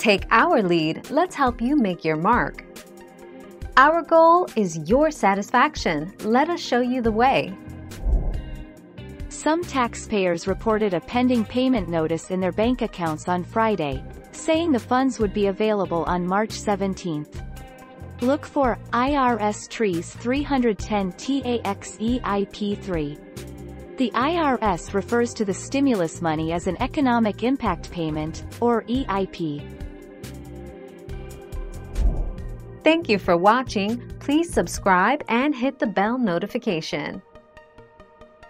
Take our lead, let's help you make your mark. Our goal is your satisfaction. Let us show you the way. Some taxpayers reported a pending payment notice in their bank accounts on Friday, saying the funds would be available on March 17. Look for IRS Treas 310 TAXEIP3. The IRS refers to the stimulus money as an economic impact payment, or EIP. Thank you for watching. Please subscribe and hit the bell notification.